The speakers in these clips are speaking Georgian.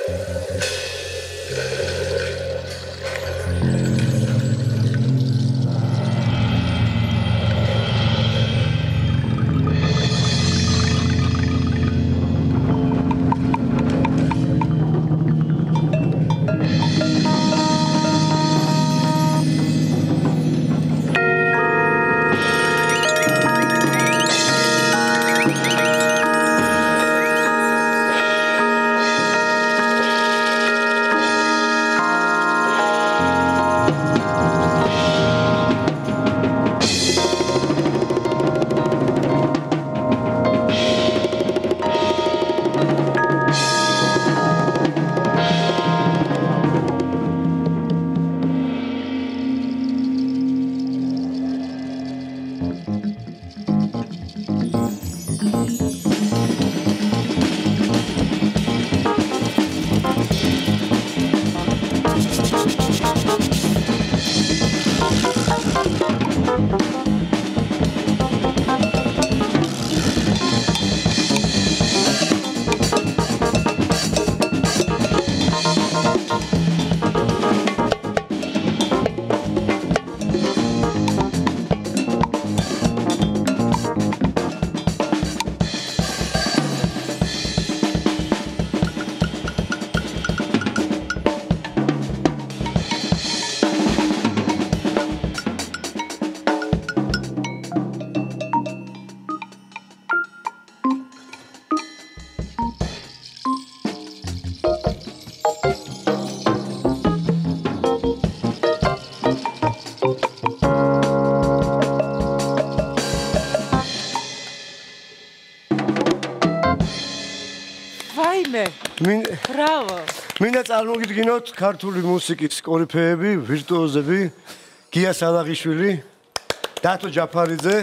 Bravo. მინდა წარმოგიდგინოთ ქართული მუსიკის კორიფეები, ვირტუოზები, გია სალაღიშვილი, დათო ჯაფარიძე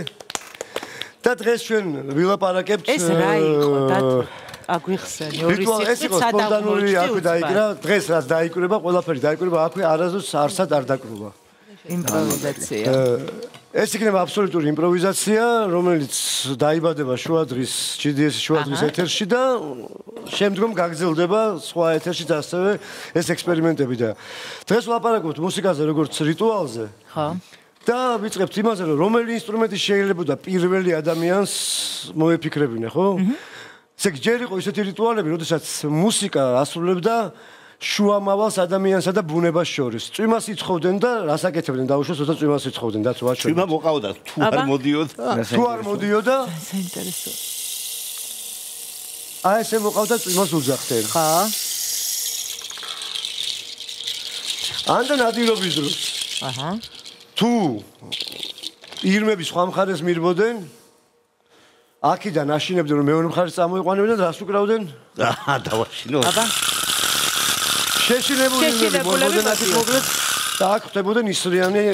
და დღეს ჩვენ ვილაპარაკებთ ეს რა იყო დათო? აგვიხსენი ორი სიტყვით ეს იყო სპონტანური აქვე დაიკრა, დღეს რაც დაიკრება, ყველაფერი დაიკრება, აქვე არასდროს არსად არ დაკრუვა. იმპროვიზაცია. ეს იქნება აბსოლუტური იმპროვიზაცია, რომელიც დაიბადება შუადღის GDS შუადღის ეთერში და შემდგომ გაგრძელდება სხვა ეთერშიც ასევე ეს ექსპერიმენტები და დღეს ვლაპარაკობთ მუსიკაზე როგორც რიტუალზე. ხო. და ვიწყებთ იმაზე, რომ რომელი ინსტრუმენტი შეიძლება პირველი ადამიანს მოეფიქრებინა, ხო? ესე იგი ჯერ იყო ისეთი რიტუალები, როდესაც მუსიკა ასრულებდა შუამავალს ადამიანსა და ბუნებას შორის. წვიმას იცხოვდნენ და რას აკეთებდნენ? დაუშვეს, როცა წვიმას იცხოვდნენ, დაც ვაჩვენე. წვიმა მოყავდა, თუ არ მოდიოდა. თუ არ მოდიოდა, საინტერესო. აი ესე მოყავდა წვიმას უძახდნენ. ხა. ანდა ნადირობის დროს. აჰა. თუ ირმები სხვა მხარეს მირბოდნენ, აქედან აშინებდნენ რომ მეორე მხარეს წამოიყვანებდნენ და რას უკრავდნენ? აა დავაშინო. აბა შეშინებული მოდენ აქ მოგლეთ და აქ ხდებოდნენ ისრიანი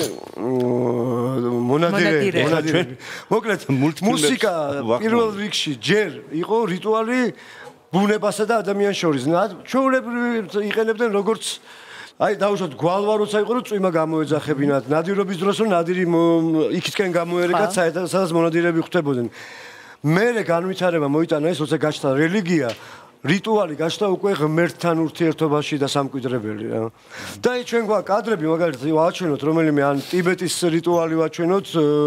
მონადირეები. მოკლედ მუსიკა პირველ რიგში ჯერ იყო რიტუალი ბუნებასა და ადამიანს შორის. ჩვეულებრივ იყენებდნენ როგორც აი დაუშვათ გვალვა როცა იყო რომ წვიმა გამოეძახებინათ. ნადირობის დროს რომ ნადირი იქითკენ გამოერეკათ სადაც მონადირეები ხდებოდნენ. მერე განვითარება მოიტანა ეს როცა გაჩნდა რელიგია რიტუალი გაჩნდა უკვე ღმერთთან ურთიერთობაში და სამკვიდრებელი რა. და აი ჩვენ გვაქვს კადრები მაგალითად ვაჩვენოთ რომელიმე ან ტიბეტის რიტუალი ვაჩვენოთ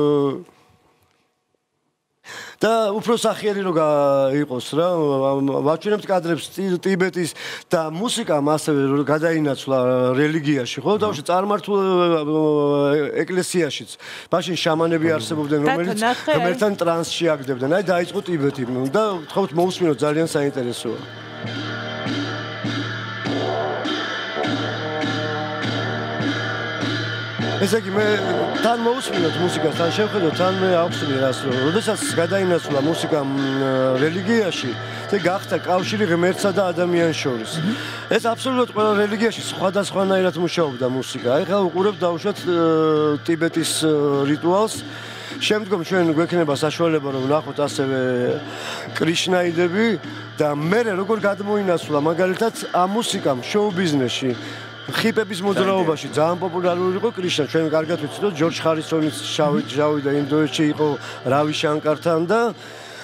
და უფრო სახიერი რო იყოს რა ვაჩვენებთ კადრებს ტიბეტის და მუსიკამ ასევე გადაინაცვლა რელიგიაში ხო და წარმართულ ეკლესიაშიც მაშინ შამანები არსებობდნენ რომელიც ღმერთთან ტრანსში აგდებდნენ აი დაიწყო ტიბეტი და გთხოვთ მოусმინოთ ძალიან საინტერესოა ესე იგი მე თან მოусმინოთ მუსიკას, თან შევხედოთ, თან მე აუხსნი რას რომ როდესაც გადაინაცვლა მუსიკამ რელიგიაში, ეს გახდა კავშირი ღმერთსა და ადამიანს შორის. ეს აბსოლუტურად ყველა რელიგიაში სხვადასხვანაირად მუშაობდა მუსიკა. ეხლა უყურებთ დაუშვათ ტიბეტის რიტუალს. შემდგომ ჩვენ გვექნება საშუალება რომ ვნახოთ ასევე კრიშნაიდები და მე როგორ გადმოინაცვლა მაგალითად ამ მუსიკამ შოუ ბიზნესში. ხიპების მოძრაობაში ძალიან პოპულარული იყო კრიშნა. ჩვენ კარგად ვიცით, რომ ჯორჯ ხარისონის შავი და ინდოეთში იყო რავი შანკართან და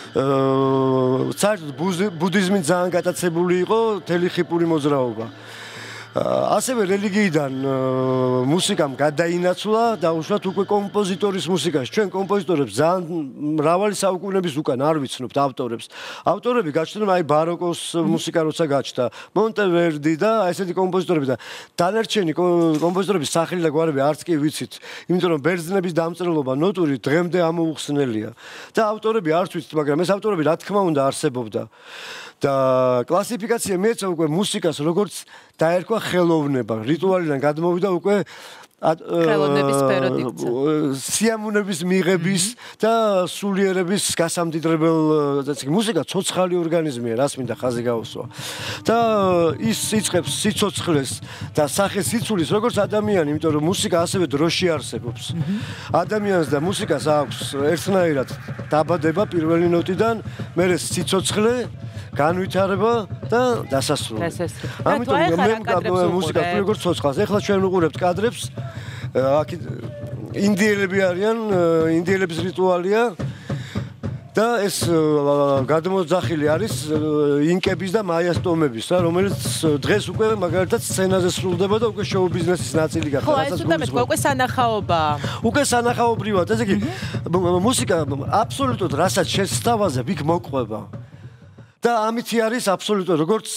საერთოდ ბუდიზმი ძალიან გატაცებული იყო მთელი ხიპური მოძრაობა. ასევე რელიგიიდან მუსიკამ გადაინაცვლა და უშუალოდ უკვე კომპოზიტორის მუსიკაში. ჩვენ კომპოზიტორებს ძალიან მრავალი საუკუნეების უკან არ ვიცნობთ ავტორებს. ავტორები გაჩნდნენ აი ბაროკოს მუსიკა როცა გაჩნდა, მონტევერდი და ესეთი კომპოზიტორები და დანარჩენი კომპოზიტორების სახელი და გვარები არც კი ვიცით, იმიტომ რომ ბერძნების დამწერლობა ნოტური დღემდე ამოუხსნელია. და ავტორები არც ვიცით, მაგრამ ეს ავტორები რა თქმა უნდა არსებობდა. და კლასიფიკაცია მიეცა უკვე მუსიკას როგორც დაერქვა ხელოვნება, რიტუალიდან გადმოვიდა უკვე ხელოვნების სფერო იქცა. სიამოვნების მიღების და სულიერების გასამდიდრებელ მუსიკა ცოცხალი ორგანიზმია, რას მინდა ხაზი გაუსვა. და ის იწყებს სიცოცხლეს და სახეს სიცულის როგორც ადამიანი, იმიტომ რომ მუსიკა ასევე დროში არსებობს. ადამიანს და მუსიკას აქვს ერთნაირად დაბადება პირველი ნოტიდან, მერე სიცოცხლე განვითარება და დასასრული. ამიტომ მე მუსიკას როგორც ცოცხალს. ეხლა ჩვენ ვუყურებთ კადრებს. აქ ინდიელები არიან, ინდიელების რიტუალია და ეს გადმოძახილი არის ინკების და მაიას ტომების, რა, რომელიც დღეს უკვე მაგალითად სცენაზე სრულდება და უკვე შოუ ბიზნესის ნაწილი გახდა. ხო, ეს უნდა მეთქვა, უკვე სანახაობაა. უკვე სანახაობრივად, ესე იგი მუსიკა აბსოლუტურად რასაც შესთავაზებ, იქ მოყვება. და ამითი არის აბსოლუტურად როგორც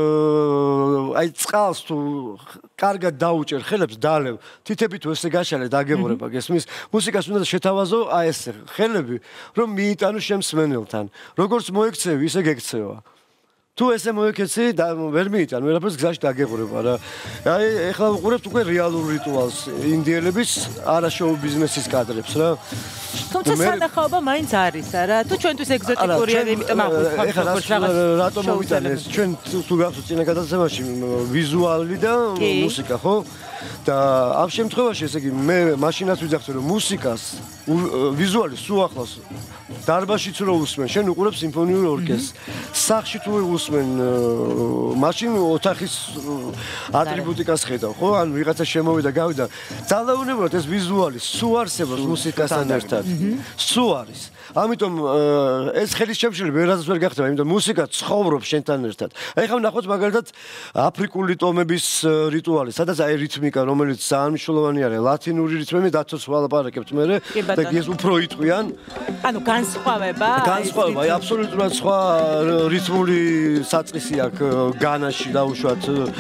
აი წყალს თუ კარგად დაუჭერ ხელებს დალევ თითები თუ ესე გაშალე დაგეღურება გესმის მუსიკას უნდა შეთავაზო აი ეს ხელები რომ მიიტანო შემსმენელთან როგორც მოექცევი ისე გექცევა თუ ესე მოექცევი და ვერ მიიტან ვერაფერს გზაში დაგეღურება რა აი ეხლა ვუყურებთ უკვე რეალურ რიტუალს ინდიელების არა შოუ ბიზნესის კადრებს რა თუმცა სანახაობა მაინც არის არა თუ ჩვენთვის ეგზოტიკურია იმიტომ აღვხვევთ რაღაც რატომ მოვიტანეს ჩვენ თუ გახსოვთ წინა გადაცემაში ვიზუალი და მუსიკა ხო და ამ შემთხვევაში ესე იგი მე მაშინაც ვიძახე რომ მუსიკას ვიზუალი სულ ახლოს დარბაშიც რო უსმენ შენ უყურებ სიმფონიურ ორკესტრს სახლში თუ უსმენ მაშინ ოთახის ატრიბუტიკას ხედავ ხო ან ვიღაცა შემოვიდა გავიდა ძალაუნებურად ეს ვიზუალი სულ არსებობს მუსიკასთან ერთად სულ არის ამიტომ ეს ხელის შემშლელი ვერასდროს ვერ გახდება იმიტომ მუსიკა ცხოვრობს შენთან ერთად აი ხომ ნახოთ მაგალითად აფრიკული ტომების რიტუალი სადაც აი რითმიკა რომელიც ძალიან მნიშვნელოვანი არის ლათინური რითმები დაცოს ვალაპარაკებთ მე და ეს უფრო იტყვიან ანუ განსხვავება აი აბსოლუტურად სხვა რითმული საწყისი აქვს განაში დაუშვათ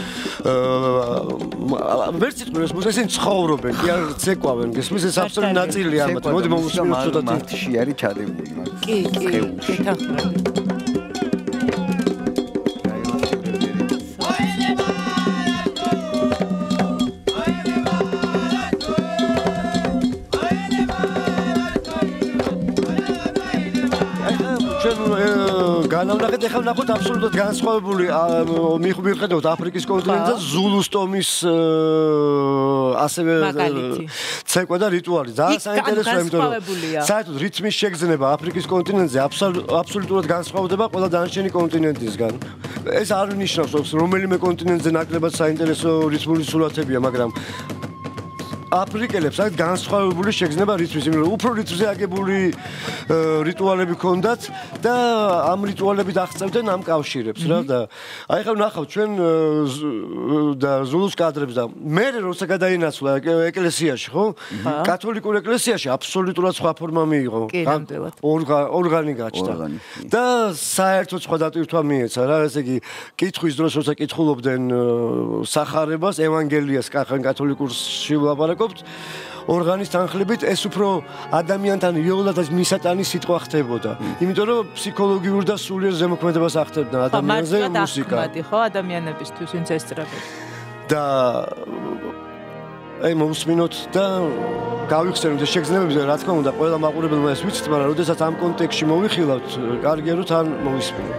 ვერც იტყვიან ეს მუსიკა ცხოვრობენ კი არ ცეკვავენ გესმის ეს აბსოლუტური ნაწილია ამათ მოდი მოვუსმინოთ ცოტა მარტში არის ჩადებული მაგ კი თანხმდები განავნახეთ ახლა ნახოთ აბსოლუტურად განსხვავებული მიხედავთ აფრიკის კონტინენტზე ზულუს ტომის ასევე ცეკვა და რიტუალი ძალიან საინტერესოა იმიტომ რომ საერთოდ რითმის შეგრძნება აფრიკის კონტინენტზე აბსოლუტურად განსხვავდება ყველა დანარჩენი კონტინენტისგან ეს არ ნიშნავს რომელიმე კონტინენტზე ნაკლებად საინტერესო რითმული სურათებია მაგრამ აფრიკელებს აქვს განსხვავებული შეგრძნება რითმის, იმიტომ რომ უფრო რითმზე აგებული რიტუალები ქონდათ და ამ რიტუალებით აღწევდნენ ამ კავშირებს რა და აი ხა ნახავთ ჩვენ და ზულუს კადრებს და მე როცა გადაინაცვლა ეკლესიაში ხო? კათოლიკურ ეკლესიაში აბსოლუტურად სხვა ფორმა მიიღო. ორგანი გაჩნდა. და საერთოდ სხვა დატვირთვა მიეცა რა, ესე იგი კითხვის დროს როცა კითხულობდნენ სახარებას, ევანგელიას კათოლიკურში ვლაპარაკობ ორგანის თანხლებით ეს უფრო ადამიანთან იოლად მისატანის სიტყვა ხდებოდა. იმიტომ რომ ფსიქოლოგიურ და სულიერ ზემოქმედებას ახდენდა ადამიანზე მუსიკა. ხო, ადამიანებისთვის ვინც ესწრებოდა. და აი მოусმინოთ და გავიხსენოთ ეს შეგრძნებები რა თქმა უნდა ყველა მაყურებელმა ეს ვიცით, მაგრამ როდესაც ამ კონტექსტში მოვიხილავთ, კარგია რომ თან მოვისმინოთ.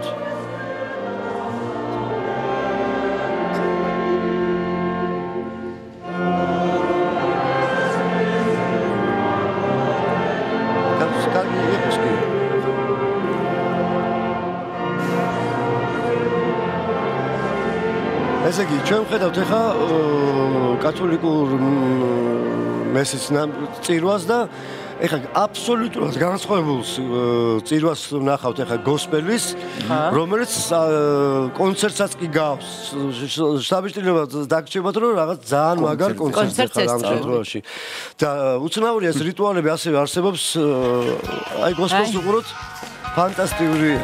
ესე იგი, ჩვენ ვხედავთ ახლა კათოლიკურ მესის წირვას და ეხლა აბსოლუტურად განსხვავებულ წირვას ნახავთ ეხლა გოსპელის, რომელიც კონცერტსაც კი გავს. საბჭოება დაგჭირებათ რომ რაღაც ძალიან მაგარ კონცერტს ამ შემთხვევაში. და უცნაურია ეს რიტუალები ასევე არსებობს აი გოსპელს უყუროთ ფანტასტიკურია.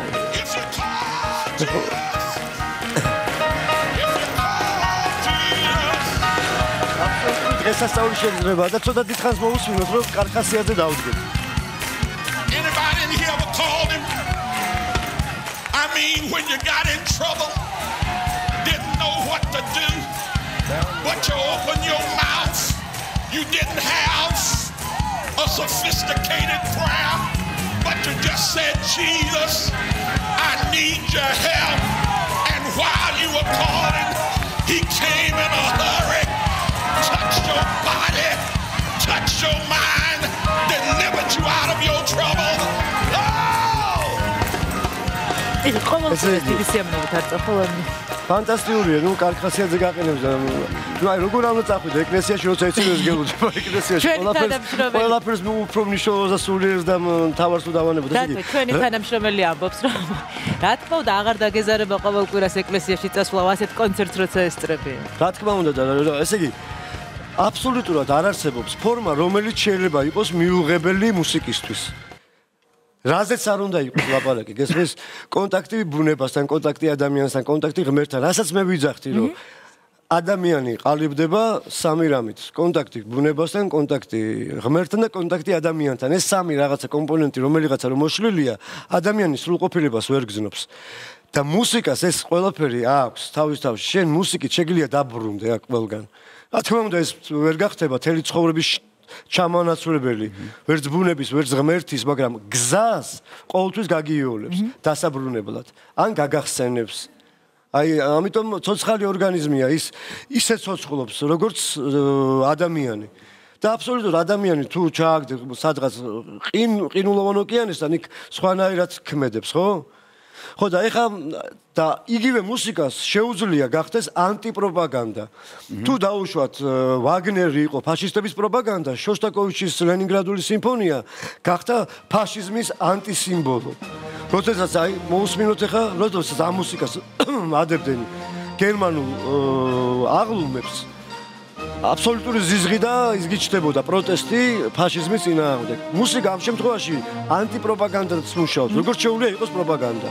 დღესასწაული შეიძლება და ცოტა დიდხანს მოусმინოთ რომ კარკასიაძე დავდგეთ. Anybody in here ever called him? I mean when you got in trouble, didn't know what to do, but you opened your mouth. You didn't have a sophisticated prayer, but you just said, Jesus, I need your help. And while you were calling, he came in a hurry. Touched your body, touched your mind, delivered you out of your trouble. ეს ყოველთვის ისიამოვნებთ არ წახოლანი. ფანტასტიკურია, ნუ კარკასიაძე გაყენებს და ნუ აი როგორ უნდა წახვიდე ეკლესიაში როცა ეცინოს გელოდება ეკლესიაში ყველაფერს ნუ უფრო მნიშვნელოვანს და სულიერს და თავარს დავანებოთ ესე იგი ჩვენი თანამშრომელი ამბობს რომ რა თქმა უნდა აღარ დაგეზარება ყოველ კვირას ეკლესიაში წასვლა ასეთ კონცერტს როცა ესწრები. რა თქმა უნდა და ესე იგი აბსოლუტურად არ არსებობს ფორმა რომელიც შეიძლება იყოს მიუღებელი მუსიკისთვის. რაზეც არ უნდა იყოს ლაპარაკი, გესმის? კონტაქტი ბუნებასთან, კონტაქტი ადამიანთან, კონტაქტი ღმერთთან. რასაც მე ვიძახდი, რომ ადამიანი ყალიბდება სამი რამით: კონტაქტი ბუნებასთან, კონტაქტი ღმერთთან და კონტაქტი ადამიანთან. ეს სამი რაღაცა კომპონენტი, რომელიღაცა რომ მოშლილია, ადამიანის სრულყოფილებას ვერ გზნობს. და მუსიკას ეს ყველაფერი აქვს თავის-თავში. შენ მუსიკით შეგიძლია დაბრუნდე აქ ყველგან. რა თქმა უნდა ეს ვერ გახდება თელი ცხოვრების ჩამანაცვლებელი, ვერც ბუნების, ვერც ღმერთის, მაგრამ გზას ყოველთვის გაგიოლებს დასაბრუნებლად, ან გაგახსენებს. აი, ამიტომ ცოცხალი ორგანიზმია, ის ისე ცოცხლობს, როგორც ადამიანი. და აბსოლუტურად ადამიანი თუ ჩააგდე სადღაც ყინულოვან ოკეანესთან, იქ სხვანაირად ქმედებს, ხო? ხო და ეხლა და იგივე მუსიკას შეუძლია გახდეს ანტიპროპაგანდა. თუ დაუშვათ ვაგნერი იყო ფაშისტების პროპაგანდა, შოსტაკოვიჩის ლენინგრადული სიმფონია გახდა ფაშიზმის ანტისიმბოლო. როდესაც აი მოусმინოთ ეხლა, როდესაც ამ მუსიკას ადებდნენ გერმანულ აღლუმებს, აბსოლუტური ზიზღი და იზგიჩდებოდა პროტესტი ფაშიზმის წინააღმდეგ. მუსიკა ამ შემთხვევაში ანტიპროპაგანდაც მუშაობს, როგორც შეუძლია იყოს პროპაგანდა.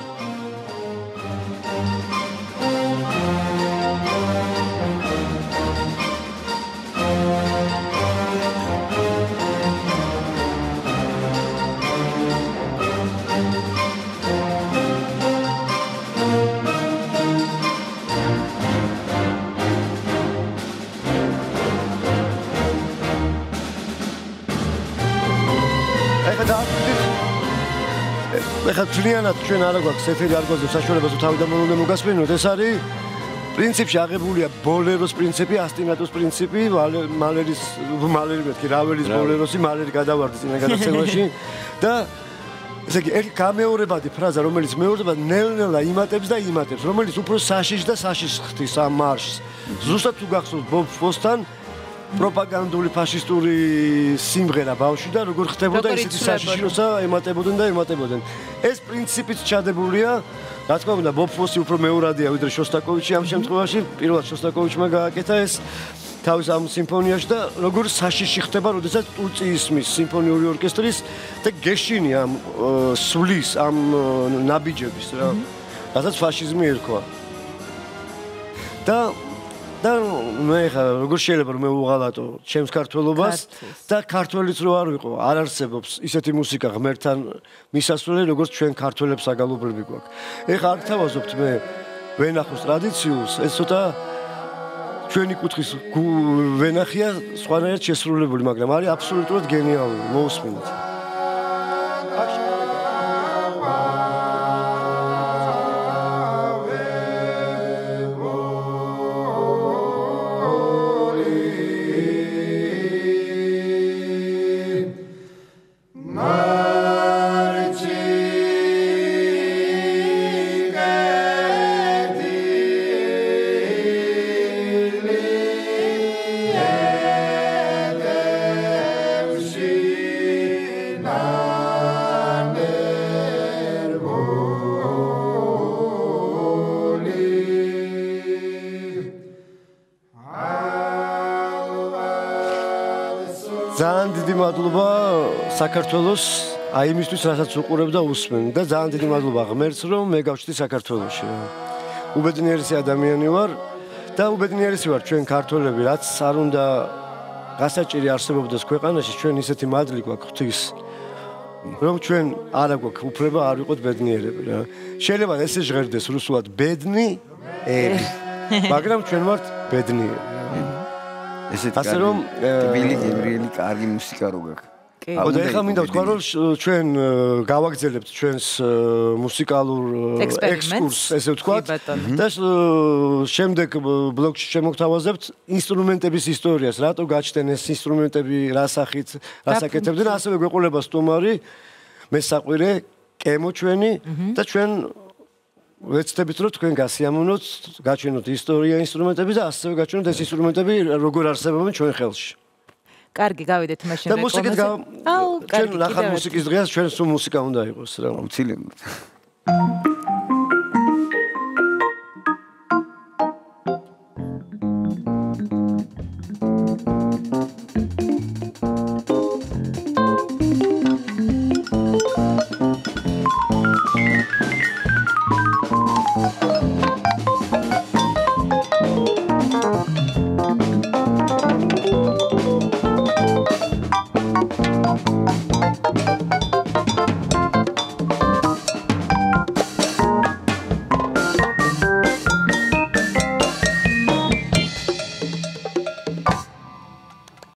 ეხლა ძალიანად ჩვენ არ გვაქვს ეთერი არ გვაქვს საშუალებას თავიდან უნდა მოგასმენოთ. ეს არის პრინციპში აღებულია ბოლეროს პრინციპი, ასტინატოს პრინციპი, მალერი მეთქი რაველის ბოლეროსი, მალერი გადავარდი წინა გადაცემაში და ესე იგი ერთ გამეორებადი ფრაზა რომელიც მეორდება ნელ-ნელა იმატებს და იმატებს, რომელიც უფრო საშიშ და საშიშ ხდის ამ მარშს. ზუსტად თუ გახსოვთ ბობ ფოსთან პროპაგანდული ფაშისტური სიმღერა ბავშვი და როგორ ხდებოდა ისეთი საშიში როცა ემატებოდნენ და ემატებოდნენ. ეს პრინციპით ჩადებულია, რა თქმა უნდა, ბობ ფოსი უფრო მეორადია ვიდრე შოსტაკოვიჩი ამ შემთხვევაში. პირველად შოსტაკოვიჩმა გააკეთა ეს თავის ამ სიმფონიაში და როგორ საშიში ხდება, როდესაც ტუცი ისმის სიმფონიური ორკესტრის და გეშინი ამ სვლის ამ ნაბიჯების რა. რასაც ფაშიზმი ერქვა. და მე ხა როგორ შეიძლება რომ მე უღალატო ჩემს ქართველობას და ქართველიც რო არ ვიყო, არ არსებობს ისეთი მუსიკა ღმერთთან მისასვლელი, როგორც ჩვენ ქართველებს საგალობლები გვაქვს. ეხა არ გთავაზობთ მე ვენახოს ტრადიციულს, ეს ცოტა ჩვენი კუთხის ვენახია სხვანაირად შესრულებული, მაგრამ არის აბსოლუტურად გენიალური, მოусმინეთ. ძალიან დიდი მადლობა საქართველოს აი იმისთვის, რასაც უყურებ და უსმენ და ძალიან დიდი მადლობა ღმერთს, რომ მე გავჩნდი საქართველოში. უბედნიერისი ადამიანი ვარ და უბედნიერისი ვარ ჩვენ ქართველები, რაც არ უნდა გასაჭირი არსებობდეს ქვეყანაში, ჩვენ ისეთი მადლი გვაქვს ღვთის, რომ ჩვენ არ აგვაქვს უფლება არ ვიყოთ ბედნიერები რა. შეიძლება ესე ჟღერდეს რუსულად ბედნი ერი, მაგრამ ჩვენ ვართ ბედნიერი. ესეთი ასე რომ ტბილი გემრიელი კარგი მუსიკა რო გაქვს. და ეხლა მინდა ვთქვა, რომ ჩვენ გავაგზავნებთ ჩვენს მუსიკალურ ექსკურსს, ესე ვთქვათ, და შემდეგ ბლოგში შემოგთავაზებთ ინსტრუმენტების ისტორიას, რატო გაჩნდნენ ეს ინსტრუმენტები, რა სახით, რა საკეთებდნენ, ასევე გვეყოლება სტუმარი, მესაყვირე, კემო ჩვენი და ჩვენ ვეცდებით, რომ თქვენ გასიამოვნოთ, გაჩვენოთ ისტორია ინსტრუმენტების და ასევე გაჩვენოთ ეს ინსტრუმენტები როგორ არსებობენ ჩვენ ხელში. კარგი, გავიდეთ მაშინ და მუსიკით ჩვენ ნახავთ მუსიკის დღეას ჩვენ სულ მუსიკა უნდა იყოს რა. აუცილებლად.